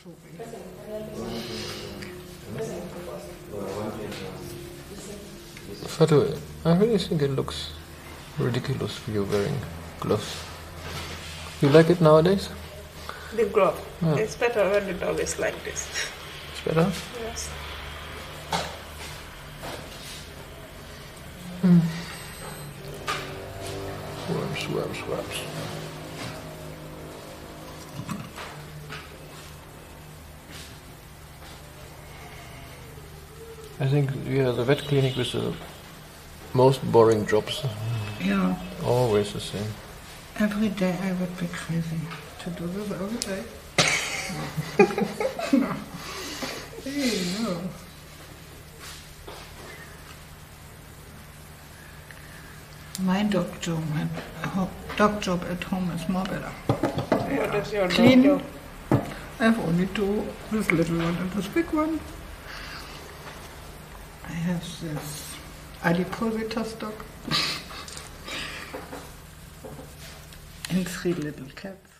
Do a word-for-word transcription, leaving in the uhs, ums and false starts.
Fatu, I really think it looks ridiculous for you wearing gloves. You like it nowadays? The glove. Yeah. It's better when the dog is like this. It's better? Yes. Hmm. Worms, worms, worms. I think yeah, the vet clinic with the most boring jobs. Yeah. Always the same. Every day I would be crazy to do this every day. Hey, no. My dog job at ho- dog job at home is more better. What is your Clean. dog? I have only two, this little one and this big one. I have this adipositas dog and three little cats.